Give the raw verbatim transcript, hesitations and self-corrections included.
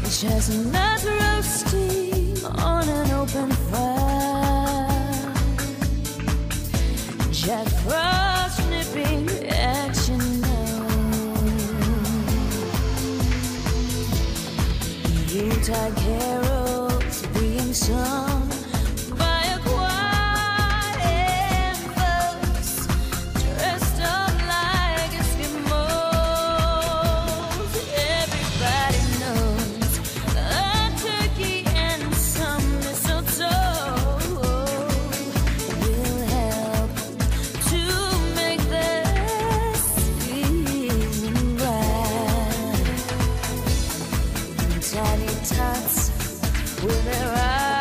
Chestnuts roasting on an open fire, Jack Frost nipping at your nose, Yuletide carols being sung by a choir and folks dressed up like Eskimos. Everybody knows a turkey and some mistletoe will help to make this season bright. Tiny tots with their eyes